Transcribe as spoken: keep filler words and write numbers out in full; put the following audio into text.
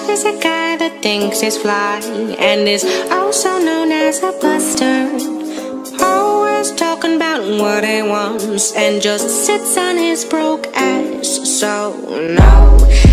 Love is a guy that thinks he's fly and is also known as a buster. Always talking about what he wants and just sits on his broke ass. So no,